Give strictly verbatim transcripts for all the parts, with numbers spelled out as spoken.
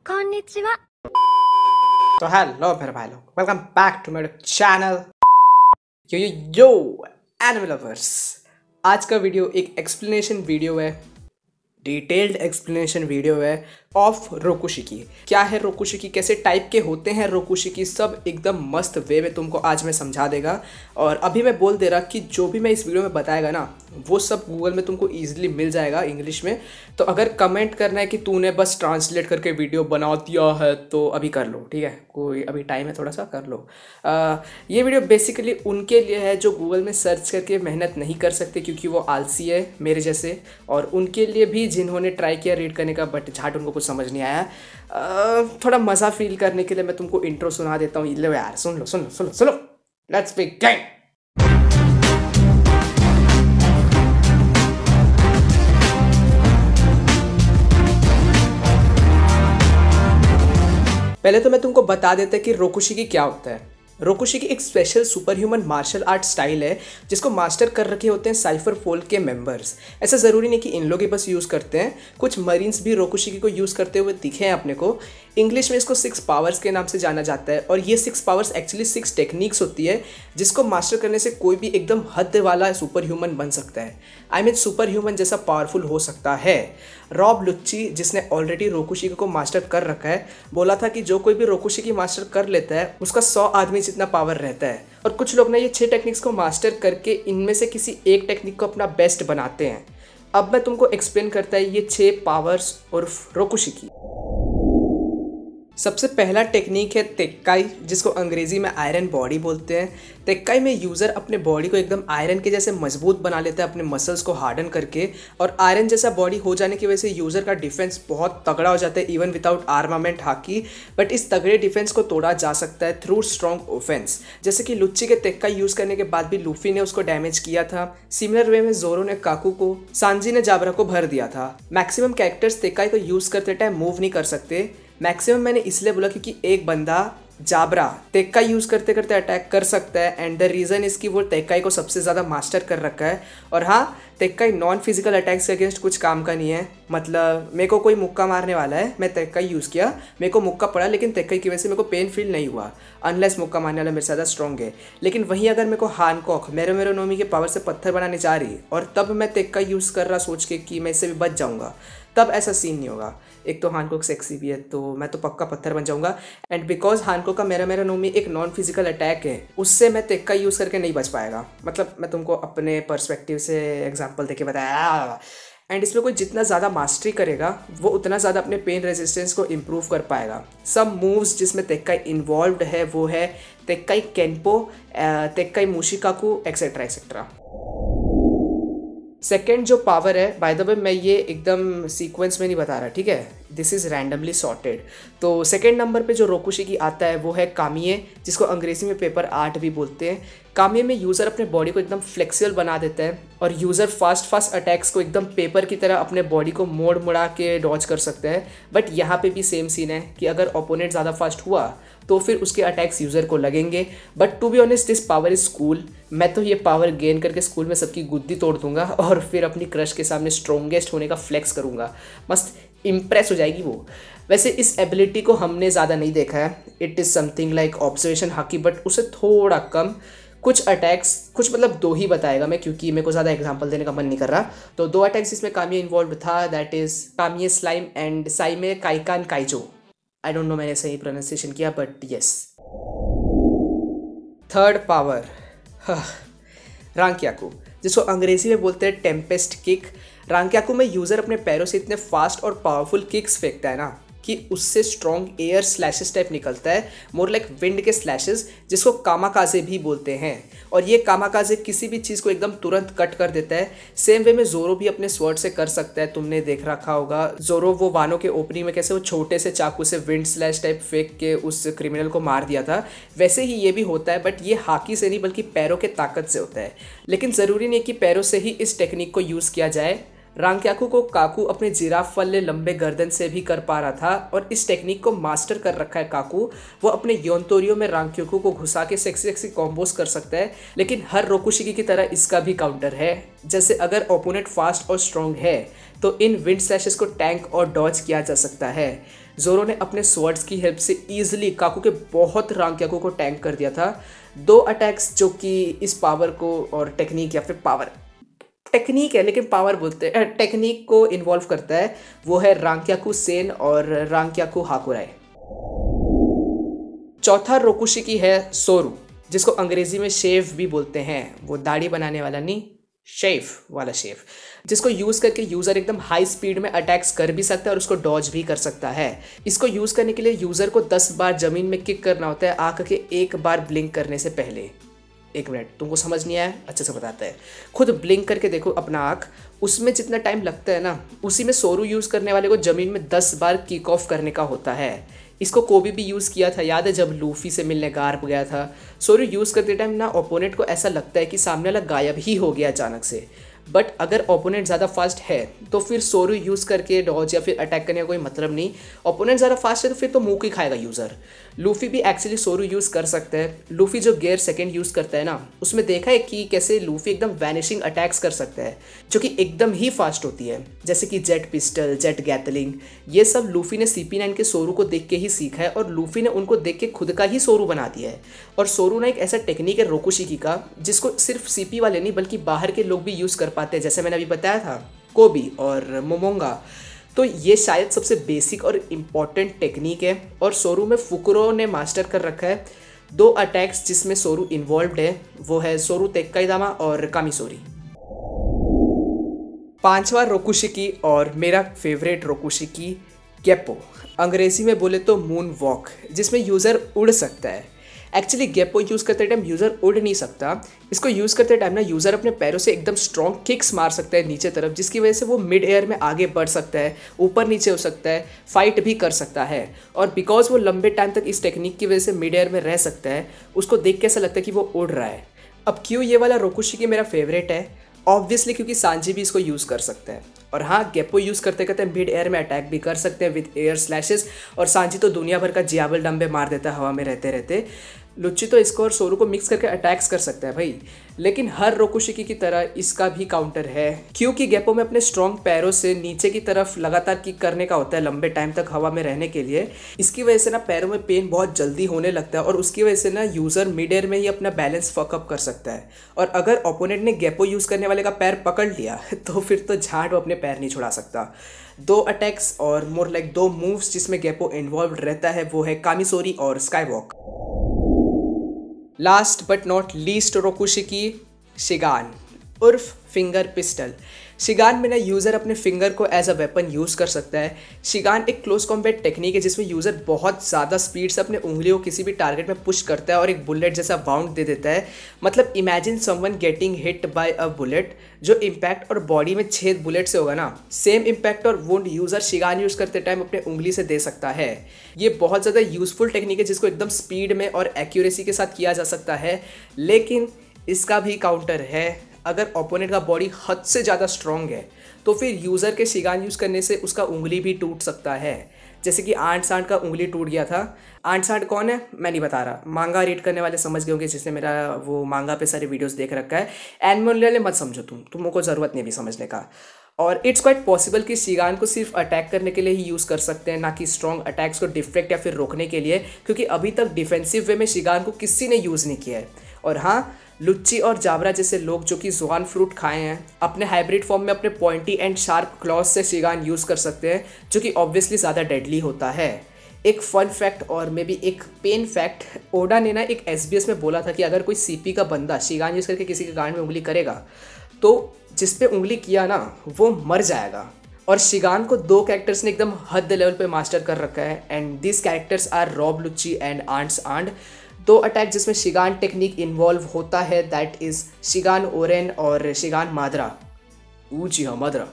こんにちは。 तो हेलो मेरे भाई लोग, welcome back to my channel yo yo yo anime lovers. आज का वीडियो एक एक्सप्लेनेशन वीडियो है, डिटेल्ड एक्सप्लेनेशन वीडियो है ऑफ रोकुशिकी। क्या है रोकुशिकी, कैसे टाइप के होते हैं रोकुशिकी, सब एकदम मस्त वे में तुमको आज मैं समझा देगा। और अभी मैं बोल दे रहा कि जो भी मैं इस वीडियो में बताएगा ना वो सब गूगल में तुमको ईजिली मिल जाएगा इंग्लिश में। तो अगर कमेंट करना है कि तूने बस ट्रांसलेट करके वीडियो बना दिया है तो अभी कर लो, ठीक है, कोई अभी टाइम है थोड़ा सा कर लो। आ, ये वीडियो बेसिकली उनके लिए है जो गूगल में सर्च करके मेहनत नहीं कर सकते क्योंकि वो आलसी है मेरे जैसे, और उनके लिए भी जिन्होंने ट्राई किया रीड करने का बट झाट उनको कुछ समझ नहीं आया। आ, थोड़ा मज़ा फील करने के लिए मैं तुमको इंट्रो सुना देता हूँ। लो यार, सुन लो सुन लो सुन लो सुन लो, लेट्स बिगिन। पहले तो मैं तुमको बता देता कि रोकुशिकी क्या होता है। रोकुशिकी एक special super human martial art style है जिसको मास्टर कर रखे होते हैं साइफर फोल्ड के मेंबर्स। ऐसा ज़रूरी नहीं कि इन लोग ही बस यूज़ करते हैं, कुछ मरीन्स भी रोकुशिकी को यूज़ करते हुए दिखे हैं अपने को। इंग्लिश में इसको सिक्स पावर्स के नाम से जाना जाता है और ये six powers actually six techniques होती है जिसको मास्टर करने से कोई भी एकदम हद वाला सुपर ह्यूमन बन सकता है। आई मीन सुपर ह्यूमन जैसा पावरफुल हो सकता है। रॉब लुच्ची जिसने ऑलरेडी रोकुशिकी को मास्टर कर रखा है बोला था कि जो कोई भी रोकुशिकी मास्टर कर लेता है उसका सौ आदमी जितना पावर रहता है। और कुछ लोग ना ये छः टेक्निक्स को मास्टर करके इनमें से किसी एक टेक्निक को अपना बेस्ट बनाते हैं। अब मैं तुमको एक्सप्लेन करता है ये छः पावर्स और रोकुशिकी। सबसे पहला टेक्निक है तेक्काई, जिसको अंग्रेजी में आयरन बॉडी बोलते हैं। तेक्काई में यूज़र अपने बॉडी को एकदम आयरन के जैसे मजबूत बना लेता है अपने मसल्स को हार्डन करके, और आयरन जैसा बॉडी हो जाने की वजह से यूज़र का डिफेंस बहुत तगड़ा हो जाता है even without armament haki. But इस तगड़े डिफेंस को तोड़ा जा सकता है थ्रू स्ट्रॉन्ग ऑफेंस, जैसे कि लुच्ची के तेक्काई यूज़ करने के बाद भी लूफी ने उसको डैमेज किया था। सिमिलर वे में जोरो ने काकू को, सांजी ने जाबरा को भर दिया था। मैक्सिमम कैरेक्टर्स तेक्काई को यूज़ करते टाइम मूव नहीं कर सकते। मैक्सिमम मैंने इसलिए बोला क्योंकि एक बंदा जाबरा तेक्काई यूज़ करते करते अटैक कर सकता है, एंड द रीज़न इसकी वो तेक्काई को सबसे ज़्यादा मास्टर कर रखा है। और हाँ, तेक्काई नॉन फिजिकल अटैक्स के अगेंस्ट कुछ काम का नहीं है। मतलब मेरे को कोई मुक्का मारने वाला है, मैं तेक्काई यूज़ किया, मेरे को मुक्का पड़ा, लेकिन तेक्काई की वजह से मेरे को पेन फील नहीं हुआ, अनलेस मुक्का मारने वाला मेरे से ज़्यादा स्ट्रॉन्ग है। लेकिन वहीं अगर मेरे को हानकॉक मेरे मेरे नोमी के पावर से पत्थर बनाने जा रही और तब मैं तेक्काई यूज़ कर रहा सोच के कि मैं इससे भी बच जाऊँगा, तब ऐसा सीन नहीं होगा। एक तो हानकोक सेक्सी भी है तो मैं तो पक्का पत्थर बन जाऊंगा। एंड बिकॉज हानकोक का मेरा मेरा नोमी एक नॉन फिजिकल अटैक है, उससे मैं तेक्का यूज़ करके नहीं बच पाएगा। मतलब मैं तुमको अपने पर्सपेक्टिव से एग्जांपल देके बताया। एंड इसमें कोई जितना ज़्यादा मास्टरी करेगा वो उतना ज़्यादा अपने पेन रेजिस्टेंस को इम्प्रूव कर पाएगा। सब मूव्स जिसमें तेक्काई इन्वॉल्व्ड है वो है तेक्काई केनपो, तेक्काई मुशिकाकू एक्सेट्रा एक्सेट्रा। सेकेंड जो पावर है, बाय द वे मैं ये एकदम सीक्वेंस में नहीं बता रहा, ठीक है, दिस इज़ रैंडमली सॉर्टेड। तो सेकेंड नंबर पे जो रोकुशिकी आता है वो है कामिये, जिसको अंग्रेजी में पेपर आर्ट भी बोलते हैं। कामिये में यूज़र अपने बॉडी को एकदम फ्लेक्सिबल बना देता है और यूज़र फास्ट फास्ट अटैक्स को एकदम पेपर की तरह अपने बॉडी को मोड़ मुड़ा के डॉज कर सकता है। बट यहाँ पे भी सेम सीन है कि अगर ओपोनेंट ज़्यादा फास्ट हुआ तो फिर उसके अटैक्स यूज़र को लगेंगे। But to be honest this power is cool. मैं तो ये पावर गेन करके स्कूल में सबकी गुद्दी तोड़ दूंगा और फिर अपनी क्रश के सामने स्ट्रॉन्गेस्ट होने का फ्लेक्स करूंगा। मस्त इम्प्रेस हो जाएगी वो। वैसे इस एबिलिटी को हमने ज़्यादा नहीं देखा है, it is something like observation haki, but उससे थोड़ा कम। कुछ अटैक्स, कुछ मतलब दो ही बताएगा मैं क्योंकि मेरे को ज़्यादा एग्जांपल देने का मन नहीं कर रहा। तो दो अटैक्स जिसमें कामिये इन्वॉल्व था, दैट इज़ कामिये स्लाइम एंड साइमे काइकान काइजो। आई डोंट नो मैंने सही प्रोनाउंसिएशन किया बट यस। थर्ड पावर रांक्याकू, जिसको अंग्रेजी में बोलते हैं टेम्पेस्ट किक। रांक्याकू में यूज़र अपने पैरों से इतने फास्ट और पावरफुल किक्स फेंकता है ना कि उससे स्ट्रॉन्ग एयर स्लैशेस टाइप निकलता है, मोर लाइक विंड के स्लैशेस, जिसको कामाकाजे भी बोलते हैं। और ये कामाकाजे किसी भी चीज़ को एकदम तुरंत कट कर देता है। सेम वे में जोरो भी अपने स्वर्ड से कर सकता है, तुमने देख रखा होगा जोरो वो वानो के ओपनिंग में कैसे वो छोटे से चाकू से विंड स्लैश टाइप फेंक के उस क्रिमिनल को मार दिया था, वैसे ही ये भी होता है। बट ये हाकी से नहीं बल्कि पैरों के ताकत से होता है। लेकिन ज़रूरी नहीं कि पैरों से ही इस टेक्निक को यूज़ किया जाए। रांक्याकू को काकू अपने जिराफ वाले लंबे गर्दन से भी कर पा रहा था और इस टेक्निक को मास्टर कर रखा है काकू। वो अपने योनतोरियो में रांक्याकू को घुसा के सेक्सी सेक्सी कॉम्बोस कर सकता है। लेकिन हर रोकुशिकी की तरह इसका भी काउंटर है, जैसे अगर ओपोनेंट फास्ट और स्ट्रॉन्ग है तो इन विंड स्लैशेस को टैंक और डॉज किया जा सकता है। जोरो ने अपने स्वर्ड्स की हेल्प से ईजिली काकू के बहुत रांक्याकू को टैंक कर दिया था। दो अटैक्स जो कि इस पावर को और टेक्निक या फिर पावर टेक्निक है लेकिन पावर बोलते हैं, टेक्निक को इन्वॉल्व करता है, वो है रांक्याकू सेन और रांक्याकू हाकुराई। चौथा रोकुशिकी है सोरू, जिसको अंग्रेजी में शेव भी बोलते हैं, वो दाढ़ी बनाने वाला नहीं, शेव वाला शेव, जिसको यूज़ करके यूज़र एकदम हाई स्पीड में अटैक्स कर भी सकता है और उसको डॉज भी कर सकता है। इसको यूज़ करने के लिए यूज़र को दस बार ज़मीन में किक करना होता है आँख के एक बार ब्लिंक करने से पहले। एक मिनट, तुमको समझ नहीं आया? अच्छे से बताता है, खुद ब्लिंक करके देखो अपना आँख, उसमें जितना टाइम लगता है ना, उसी में सोरू यूज़ करने वाले को ज़मीन में दस बार किक ऑफ करने का होता है। इसको कोबी भी यूज़ किया था, याद है जब लूफी से मिलने गार्प गया था। सोरू यूज़ करते टाइम ना ओपोनेंट को ऐसा लगता है कि सामने वाला गायब ही हो गया अचानक से, बट अगर ओपोनेंट ज़्यादा फास्ट है तो फिर सोरू यूज़ करके डॉज या फिर अटैक करने का कोई मतलब नहीं। ओपोनेंट ज़्यादा फास्ट है तो फिर तो मुँह ही खाएगा यूज़र। लूफी भी एक्चुअली सोरू यूज़ कर सकता है। लूफी जो गियर सेकंड यूज़ करता है ना, उसमें देखा है कि कैसे लूफी एकदम वैनिशिंग अटैक्स कर सकता है जो कि एकदम ही फास्ट होती है, जैसे कि जेट पिस्टल, जेट गैतलिंग। ये सब लूफी ने सी पी नाइन के सोरू को देख के ही सीखा है और लूफी ने उनको देख के खुद का ही सोरू बना दिया है। और सोरू ना एक ऐसा टेक्निक है रोकुशिकी का जिसको सिर्फ सी पी वाले नहीं बल्कि बाहर के लोग भी यूज़ कर पाते हैं, जैसे मैंने अभी बताया था कोबी और मोमोंगा। तो ये शायद सबसे बेसिक और इम्पॉर्टेंट टेक्निक है और सोरू में फुकुरो ने मास्टर कर रखा है। दो अटैक्स जिसमें सोरू इन्वॉल्व्ड है वो है सोरू तेक्काईदामा और कामिसोरी। पांचवा रोकुशिकी और मेरा फेवरेट रोकुशिकी गेप्पो, अंग्रेजी में बोले तो मून वॉक, जिसमें यूज़र उड़ सकता है। एक्चुअली गेप्पो यूज़ करते टाइम यूज़र उड़ नहीं सकता। इसको यूज़ करते टाइम ना यूज़र अपने पैरों से एकदम स्ट्रॉन्ग किक्स मार सकता है नीचे तरफ, जिसकी वजह से वो मिड एयर में आगे बढ़ सकता है, ऊपर नीचे हो सकता है, फाइट भी कर सकता है। और बिकॉज वो लंबे टाइम तक इस टेक्निक की वजह से मिड एयर में रह सकता है, उसको देख के ऐसा लगता है कि वो उड़ रहा है। अब क्यों ये वाला रोकुशिकी मेरा फेवरेट है? ऑब्वियसली क्योंकि सांजी भी इसको यूज़ कर सकता है। और हाँ, गेप्पो यूज़ करते करते मिड एयर में अटैक भी कर सकते हैं विद एयर स्लैशेस, और सांजी तो दुनिया भर का जियाबल डंबे मार देता है हवा में रहते रहते। लुच्ची तो इसको और सोरू को मिक्स करके अटैक्स कर सकता है भाई। लेकिन हर रोकुशिकी की तरह इसका भी काउंटर है, क्योंकि गेप्पो में अपने स्ट्रॉन्ग पैरों से नीचे की तरफ लगातार किक करने का होता है लंबे टाइम तक हवा में रहने के लिए। इसकी वजह से ना पैरों में पेन बहुत जल्दी होने लगता है और उसकी वजह से ना यूज़र मिड एयर में ही अपना बैलेंस फकअप कर सकता है। और अगर ओपोनेंट ने गेप्पो यूज़ करने वाले का पैर पकड़ लिया तो फिर तो झाड़ वो अपने पैर नहीं छुड़ा सकता। दो अटैक्स और मोर लाइक दो मूव्स जिसमें गेप्पो इन्वॉल्व रहता है वो है कामिसोरी और skywalk. Last but not least रोकुशिकी शिगान उर्फ फिंगर पिस्टल। शिगान में ना यूज़र अपने फिंगर को एज अ वेपन यूज़ कर सकता है। शिगान एक क्लोज कॉम्बैट टेक्निक है जिसमें यूज़र बहुत ज़्यादा स्पीड से अपने उंगलियों को किसी भी टारगेट में पुश करता है और एक बुलेट जैसा बाउंड दे देता है। मतलब imagine someone getting hit by a bullet, जो इम्पैक्ट और बॉडी में छेद बुलेट से होगा ना, सेम इम्पैक्ट और वुंड यूज़र शिगान यूज़ करते टाइम अपने उंगली से दे सकता है। ये बहुत ज़्यादा यूज़फुल टेक्निक है जिसको एकदम स्पीड में और एक्यूरेसी के साथ किया जा सकता है। लेकिन इसका भी काउंटर है, अगर ओपोनेंट का बॉडी हद से ज़्यादा स्ट्रॉन्ग है तो फिर यूज़र के शिगान यूज़ करने से उसका उंगली भी टूट सकता है। जैसे कि आंट सांट का उंगली टूट गया था। आंट सांट कौन है मैं नहीं बता रहा, मांगा रीड करने वाले समझ गए होंगे, जिसने मेरा वो मांगा पे सारे वीडियोस देख रखा है। एनिमल वाले मत समझो, तुम तुमको ज़रूरत नहीं भी समझने का। और इट्स क्वाइट पॉसिबल कि शिगान को सिर्फ अटैक करने के लिए ही यूज़ कर सकते हैं, ना कि स्ट्रॉन्ग अटैक्स को डिफ्लेक्ट या फिर रोकने के लिए, क्योंकि अभी तक डिफेंसिव वे में शिगान को किसी ने यूज़ नहीं किया है। और हाँ, लुच्ची और जाबरा जैसे लोग जो कि जुआन फ्रूट खाए हैं, अपने हाइब्रिड फॉर्म में अपने पॉइंटी एंड शार्प क्लॉज से शिगान यूज़ कर सकते हैं, जो कि ऑब्वियसली ज़्यादा डेडली होता है। एक फन फैक्ट और मे बी एक पेन फैक्ट, ओडा ने ना एक एस बी एस में बोला था कि अगर कोई सी पी का बंदा शिगान यूज़ करके किसी के गांड में उंगली करेगा तो जिस पे उंगली किया ना वो मर जाएगा। और शिगान को दो कैरेक्टर्स ने एकदम हद लेवल पे मास्टर कर रखा है, and this characters are Rob Lucci and आंट्स आंड। दो अटैक जिसमें शिगान टेक्निक इन्वॉल्व होता है, दैट इज शिगान ओरेन और शिगान माद्रा। ऊ जी हाँ, माद्रा।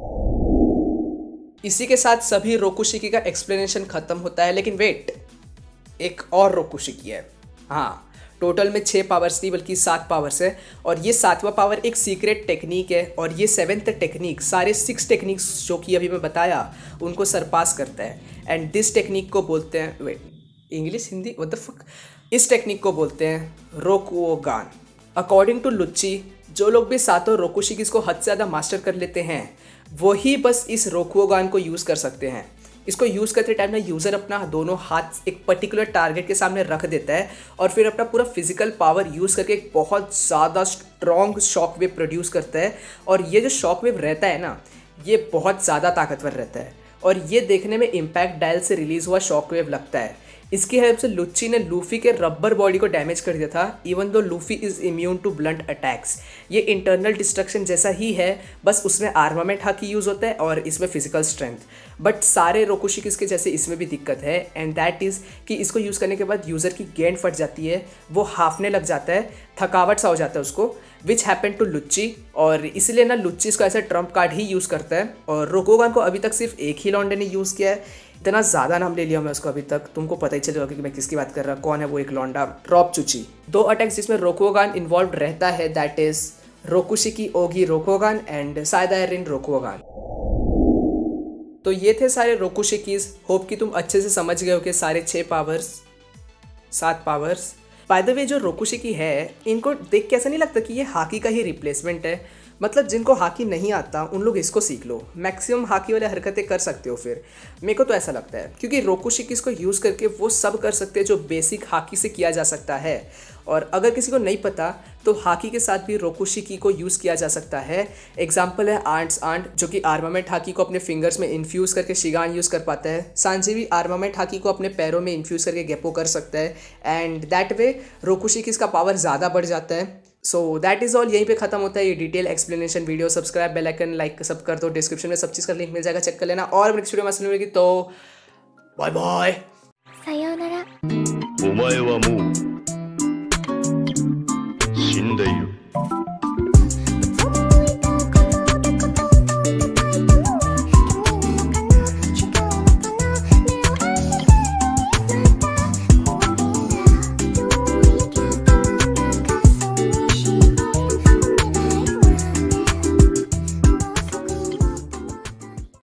इसी के साथ सभी रोकुशिकी का एक्सप्लेनेशन खत्म होता है, लेकिन वेट, एक और रोकुशिकी है। हाँ, टोटल में छः पावर्स नहीं बल्कि सात पावर्स है, और ये सातवां पावर एक सीक्रेट टेक्निक है, और ये सेवेंथ टेक्निक सारे सिक्स टेक्निक्स जो कि अभी मैं बताया उनको सरपास करता है। एंड दिस टेक्निक को बोलते हैं, wait English Hindi what the fuck, इस टेक्निक को बोलते हैं रोकुओगान। अकॉर्डिंग टू लुच्ची, जो लोग भी सातों रोकुशिकीस को हद से ज़्यादा मास्टर कर लेते हैं वही बस इस रोकुओगान को यूज़ कर सकते हैं। इसको यूज़ करते टाइम ना यूज़र अपना दोनों हाथ एक पर्टिकुलर टारगेट के सामने रख देता है और फिर अपना पूरा फिजिकल पावर यूज़ करके एक बहुत ज़्यादा स्ट्रॉन्ग शॉक वेव प्रोड्यूस करता है। और ये जो शॉक वेव रहता है ना, ये बहुत ज़्यादा ताकतवर रहता है और ये देखने में इम्पैक्ट डायल से रिलीज़ हुआ शॉक वेव लगता है। इसकी हेल्प से लुच्ची ने लूफी के रबर बॉडी को डैमेज कर दिया था, even though Luffy is immune to blunt attacks. ये इंटरनल डिस्ट्रक्शन जैसा ही है, बस उसमें आर्मामेंट हाकी यूज़ होता है और इसमें फिजिकल स्ट्रेंथ। बट सारे रोकुशिकिस के जैसे इसमें भी दिक्कत है, एंड दैट इज़ कि इसको यूज़ करने के बाद यूज़र की गेंद फट जाती है, वो हाफने लग जाता है, थकावट सा हो जाता है उसको, विच हैपन टू लुच्ची। और इसलिए ना लुच्ची इसको ऐसा ट्रम्प कार्ड ही यूज़ करता है। और रोकुगान को अभी तक सिर्फ एक ही लॉन्डे ने यूज़ किया है। इतना ज़्यादा नाम ले लिया मैं उसको अभी तक, तुमको पता ही चलेगा कि मैं किसकी बात कर रहा हूँ, कौन है वो एक लौंडा, रॉबचुची। दो अटैक्स जिसमें रोकुगान इन्वॉल्व रहता है, दैट इज रोकुशिकी ओगी रोकुगान एंड साइदारिन रोकुगान। तो ये थे सारे रोकुशिकीज। होप कि तुम अच्छे से समझ गए हो कि सारे छः पावर्स, सात पावर्स। बाय द वे जो रोकुशिकी है, इनको देख के ऐसा नहीं लगता कि ये हाकी का ही रिप्लेसमेंट है। मतलब जिनको हाकी नहीं आता उन लोग इसको सीख लो, मैक्सिमम हाकी वाले हरकतें कर सकते हो। फिर मेरे को तो ऐसा लगता है, क्योंकि रोकुशिकीस को यूज़ करके वो सब कर सकते हैं जो बेसिक हाकी से किया जा सकता है। और अगर किसी को नहीं पता तो हाकी के साथ भी रोकुशिकी को यूज़ किया जा सकता है। एग्जाम्पल है आंट्स आंट, जो कि आर्मामेंट हाकी को अपने फिंगर्स में इन्फ्यूज़ करके शिगान यूज़ कर पाता है। सांजी भी आर्मामेंट हाकी को अपने पैरों में इन्फ्यूज़ करके गेपो कर सकता है, एंड दैट वे रोकुशिकीस का पावर ज़्यादा बढ़ जाता है। सो दैट इज़ ऑल, यहीं पे खत्म होता है ये detail explanation video. Subscribe, bell icon, like सब कर दो, डिस्क्रिप्शन में सब चीज़ का लिंक मिल जाएगा, चेक कर लेना। और नेक्स्ट वीडियो में सुनने मिलेगी, तो बाय बाय। さようなら。 お前はもう死んでいる。